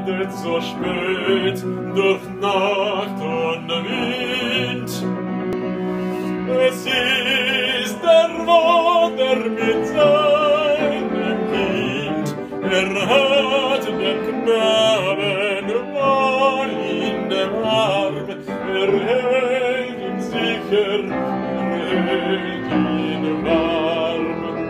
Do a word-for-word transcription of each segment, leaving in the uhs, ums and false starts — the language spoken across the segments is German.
redet so spät durch Nacht und Wind. Es ist der Vater mit seinem Kind, er hat den Knaben wohl in dem Arm, er hält ihn sicher, er hält ihn warm.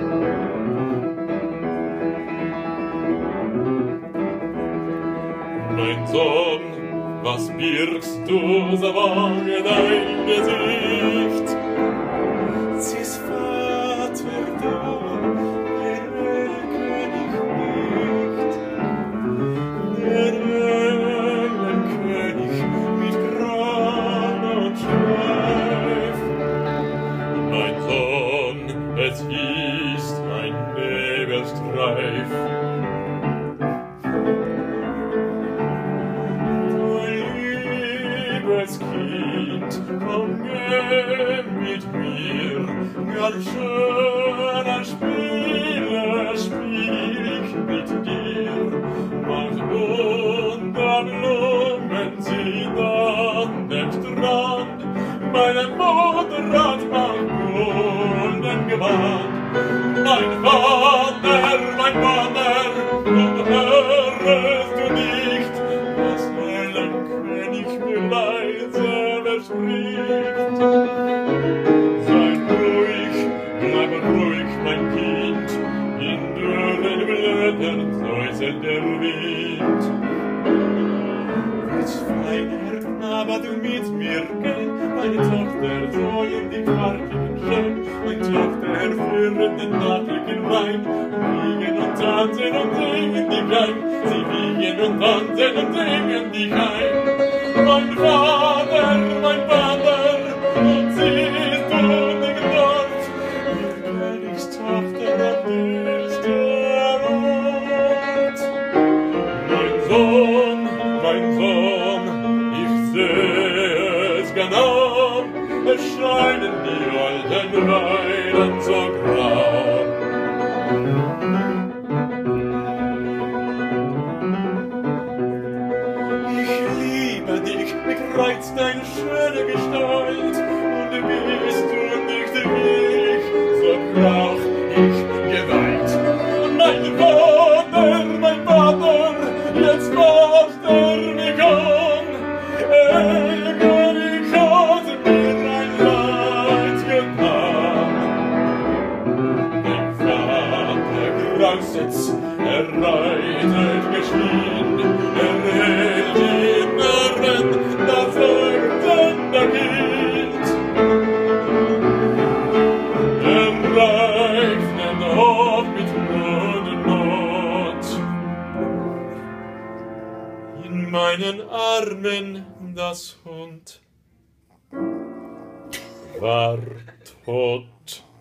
Mein Sohn, was birgst du so bange dein Gesicht? Sieh's, Vater, da, der Weltkönig nicht. Der Weltkönig mit Kran und Schweif. Mein Sohn, es ist ein Nebelstreif. Liebes Kind, komm, geh mit mir, ganz schöner Spiele spiel ich mit dir. Mach nun der Blumen sie an den Strand, meine Mutter hat mein golden Gewand. Mein Vater, mein Vater, und hörest du nicht, was mein König mir leise verspricht? Sei ruhig, bleib ruhig, mein Kind, in dürren Blättern säuselt der Wind. Willst fein, Herr Knabe, du mit mir gehen? Meine Tochter soll in die Quartigen schön, meine Tochter führen den nackligen Wein, wiegen und tanzen und singen dich ein, sie wiegen und tanzen und singen dich ein. Mein Vater, mein Vater, und siehst du nicht dort, ihr Königstochter am höchsten Ort. Mein Sohn, mein Sohn, ich sehe es genau, es scheinen die alten Weiden so grau. Ich liebe dich, mich reizt deine schöne Gestalt, und bist du nicht wie ich, so brauch ich Gewalt. Mein Vater, mein Vater, jetzt fasst er mich an, Ärger, ich hat mir ein Leid getan. Mein Vater grauset's, er reitet geschwind, er hält die Nerven, das leuchtende Kind. Er reicht den Hof mit Not und Not. In meinen Armen das Hund war tot.